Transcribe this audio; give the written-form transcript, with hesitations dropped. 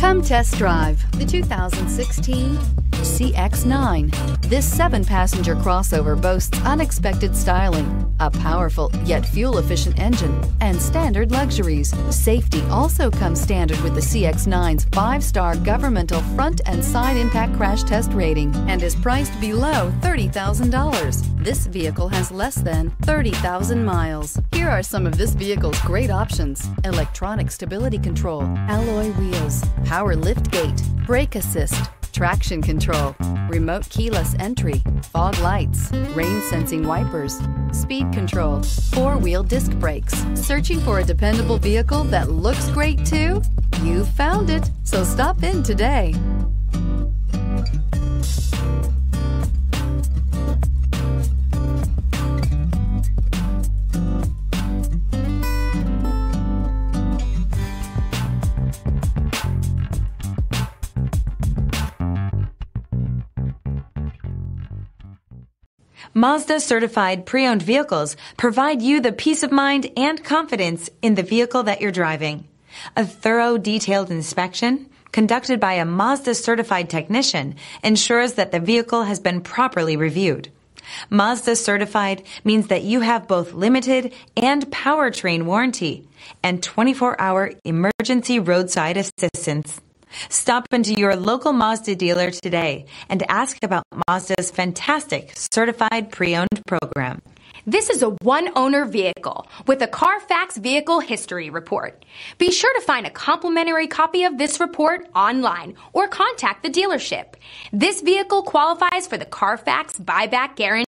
Come test drive the 2016 CX-9. This 7-passenger crossover boasts unexpected styling, a powerful yet fuel-efficient engine, and standard luxuries. Safety also comes standard with the CX-9's 5-star governmental front and side impact crash test rating and is priced below $30,000. This vehicle has less than 30,000 miles. Here are some of this vehicle's great options: electronic stability control, alloy wheels, power liftgate, brake assist, traction control, remote keyless entry, fog lights, rain sensing wipers, speed control, 4-wheel disc brakes. Searching for a dependable vehicle that looks great too? You found it, so stop in today. Mazda certified pre-owned vehicles provide you the peace of mind and confidence in the vehicle that you're driving. A thorough, detailed inspection conducted by a Mazda certified technician ensures that the vehicle has been properly reviewed. Mazda certified means that you have both limited and powertrain warranty and 24-hour emergency roadside assistance. Stop into your local Mazda dealer today and ask about Mazda's fantastic certified pre-owned program. This is a one-owner vehicle with a Carfax Vehicle History Report. Be sure to find a complimentary copy of this report online or contact the dealership. This vehicle qualifies for the Carfax Buyback Guarantee.